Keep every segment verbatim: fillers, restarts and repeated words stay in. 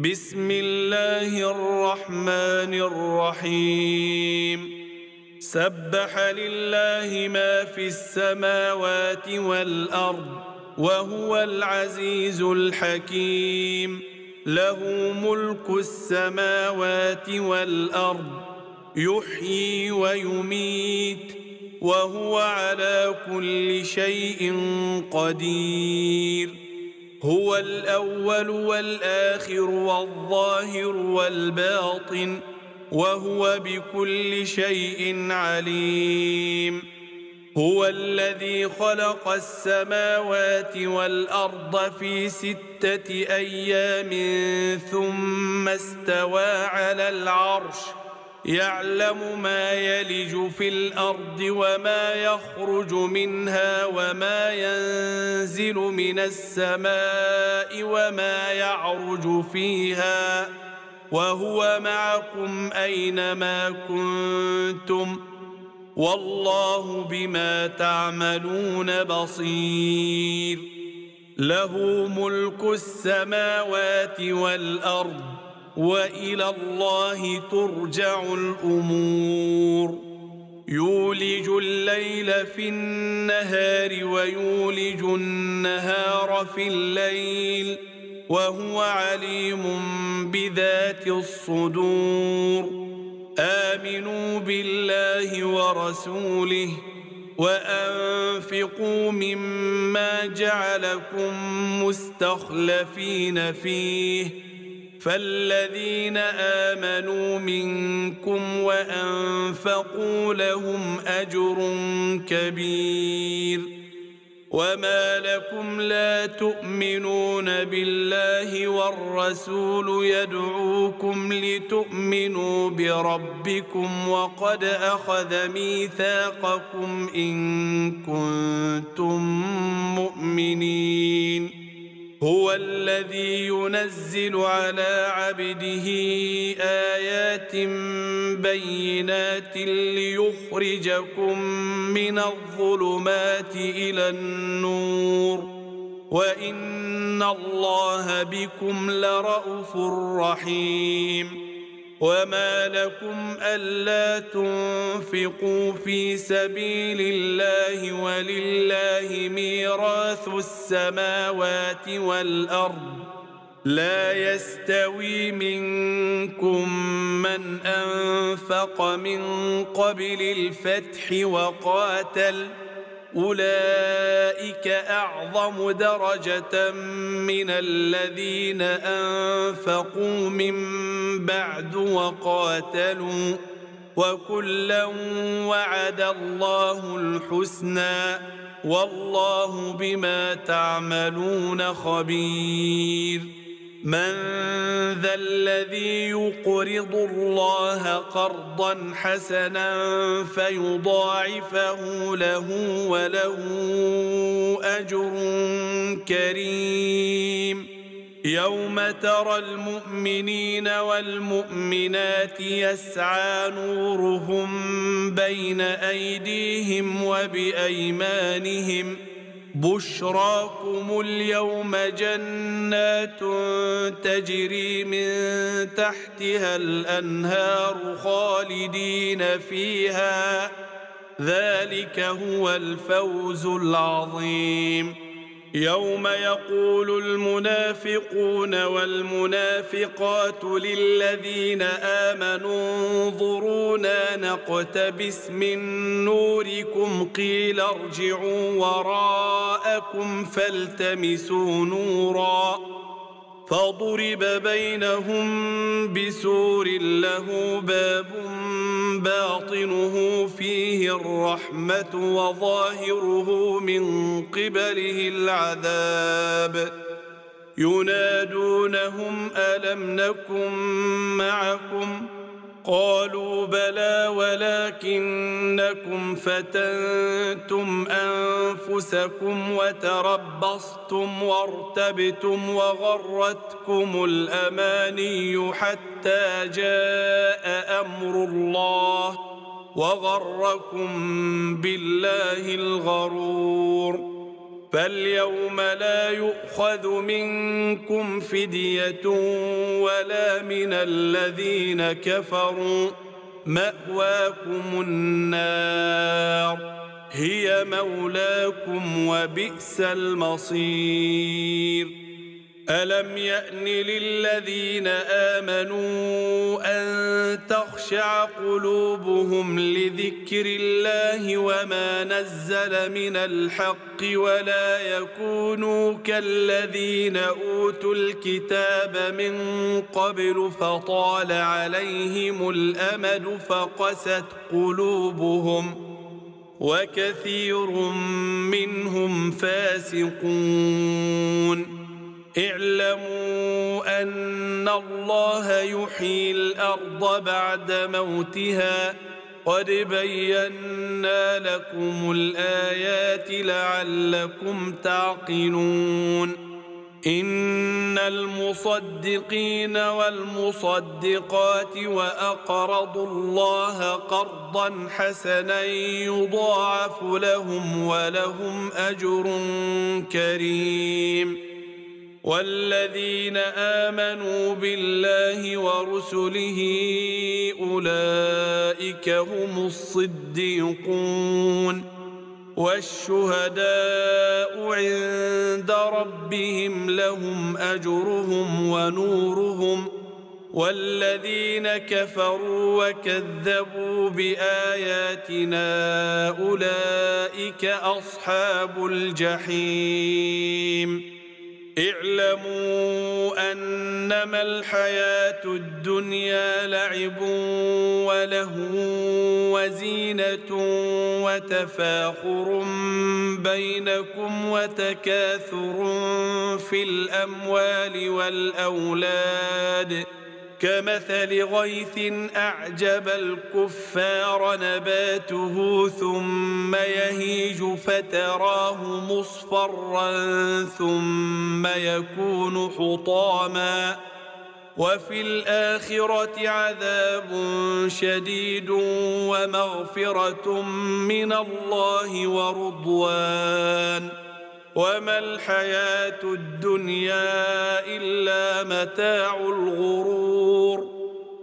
بسم الله الرحمن الرحيم سبح لله ما في السماوات والأرض وهو العزيز الحكيم له ملك السماوات والأرض يحيي ويميت وهو على كل شيء قدير هو الأول والآخر والظاهر والباطن وهو بكل شيء عليم هو الذي خلق السماوات والأرض في ستة أيام ثم استوى على العرش يعلم ما يلج في الأرض وما يخرج منها وما ينزل من السماء وما يعرج فيها وهو معكم أينما كنتم والله بما تعملون بصير له ملك السماوات والأرض وإلى الله ترجع الأمور يولج الليل في النهار ويولج النهار في الليل وهو عليم بذات الصدور آمنوا بالله ورسوله وأنفقوا مما جعلكم مستخلفين فيه فالذين آمنوا منكم وأنفقوا لهم أجر كبير وما لكم لا تؤمنون بالله والرسول يدعوكم لتؤمنوا بربكم وقد أخذ ميثاقكم إن كنتم مؤمنين هو الذي ينزل على عبده آيات بينات ليخرجكم من الظلمات إلى النور وإن الله بكم لرءوف رحيم وما لكم ألا تنفقوا في سبيل الله ولله ميراث السماوات والأرض لا يستوي منكم من أنفق من قبل الفتح وقاتل أولئك أعظم درجة من الذين أنفقوا من بعد وقاتلوا وكلا وعد الله الحسنى والله بما تعملون خبير من ذا الذي يقرض الله قرضا حسنا فيضاعفه له وله أجر كريم يوم ترى المؤمنين والمؤمنات يسعى نورهم بين أيديهم وبأيمانهم بشراكم اليوم جنات تجري من تحتها الأنهار خالدين فيها ذلك هو الفوز العظيم يوم يقول المنافقون والمنافقات للذين آمنوا انظرونا نقتبس من نوركم قيل ارجعوا وراءكم فالتمسوا نورا فضرب بينهم بسور له باب باطنه فيه الرحمة وظاهره من قبله العذاب ينادونهم ألم نكن معكم قالوا بلى ولكنكم فتنتم أنفسكم وتربصتم وارتبتم وغرتكم الأماني حتى جاء أمر الله وغركم بالله الغرور فاليوم لا يؤخذ منكم فدية ولا من الذين كفروا، مأواكم النار هي مولاكم وبئس المصير. ألم يأن للذين آمنوا أن تخشع قلوبهم لذكر الله وما نزل من الحق ولا يكونوا كالذين أوتوا الكتاب من قبل فطال عليهم الأمد فقست قلوبهم وكثير منهم فاسقون. اعلموا أن الله يحيي الأرض بعد موتها قد بينا لكم الآيات لعلكم تعقلون. إن المصدقين والمصدقات وأقرضوا الله قرضا حسنا يضاعف لهم ولهم أجر كريم. والذين آمنوا بالله ورسله أولئك هم الصديقون والشهداء عند ربهم لهم أجرهم ونورهم. والذين كفروا وكذبوا بآياتنا أولئك أصحاب الجحيم. اعلموا أنما الحياة الدنيا لعب ولهو وزينة وتفاخر بينكم وتكاثر في الأموال والأولاد كمثل غيث أعجب الكفار نباته ثم يهيج فتراه مصفرا ثم يكون حطاما وفي الآخرة عذاب شديد ومغفرة من الله ورضوان وما الحياة الدنيا إلا متاع الغرور.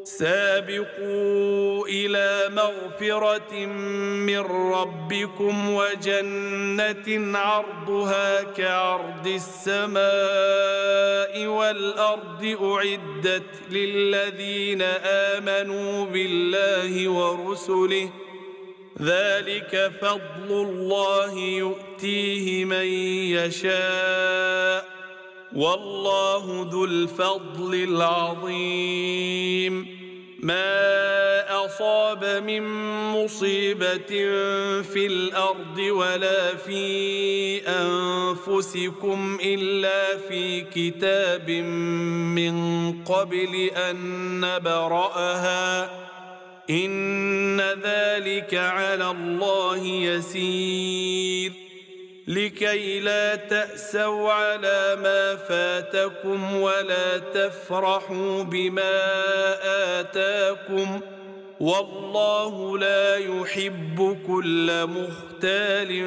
سابقوا إلى مغفرة من ربكم وجنة عرضها كعرض السماء والأرض أعدت للذين آمنوا بالله ورسله ذلك فضل الله يؤتيه من يشاء والله ذو الفضل العظيم. ما أصاب من مصيبة في الأرض ولا في أنفسكم إلا في كتاب من قبل أن نبرأها إن ذلك على الله يسير. لكي لا تأسوا على ما فاتكم ولا تفرحوا بما آتاكم والله لا يحب كل مختال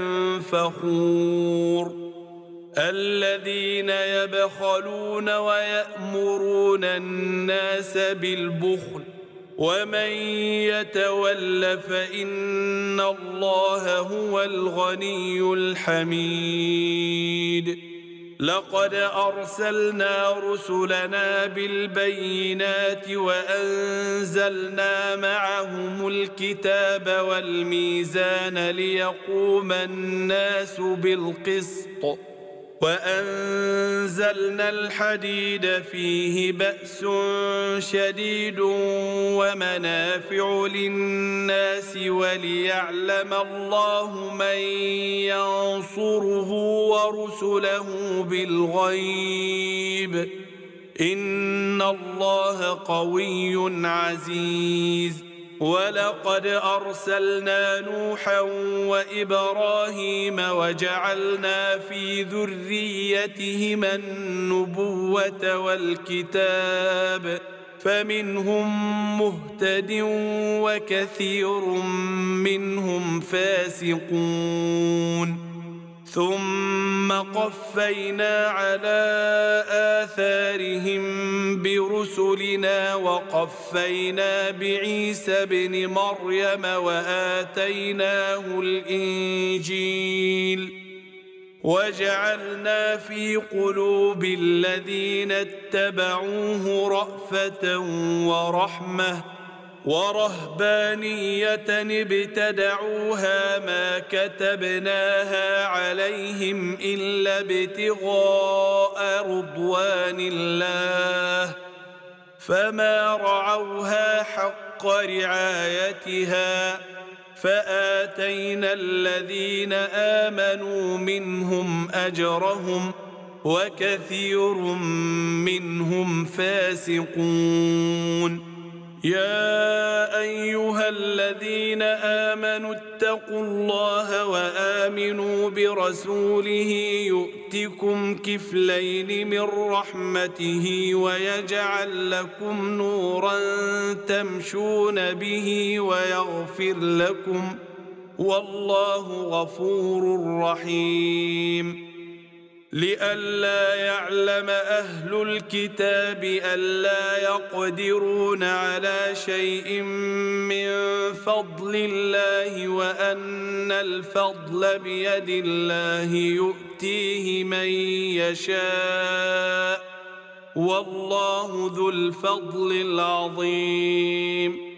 فخور. الذين يبخلون ويأمرون الناس بالبخل ومن يتول فإن الله هو الغني الحميد. لقد أرسلنا رسلنا بالبينات وأنزلنا معهم الكتاب والميزان ليقوم الناس بالقسط وأنزلنا الحديد فيه بأس شديد ومنافع للناس وليعلم الله من ينصره ورسله بالغيب إن الله قوي عزيز. ولقد أرسلنا نوحا وإبراهيم وجعلنا في ذريتهما النبوة والكتاب فمنهم مهتد وكثير منهم فاسقون. ثم قفينا على آثارهم برسلنا وقفينا بعيسى ابن مريم وآتيناه الإنجيل وجعلنا في قلوب الذين اتبعوه رأفة ورحمة ورهبانية ابتدعوها ما كتبناها عليهم إلا ابتغاء رضوان الله فما رعوها حق رعايتها فآتينا الذين آمنوا منهم أجرهم وكثير منهم فاسقون. يا أيها الذين آمنوا اتقوا الله وآمنوا برسوله يؤتكم كفلين من رحمته ويجعل لكم نورا تمشون به ويغفر لكم والله غفور رحيم. لئلا يعلم أهل الكتاب ألا يقدرون على شيء من فضل الله وأن الفضل بيد الله يؤتيه من يشاء والله ذو الفضل العظيم.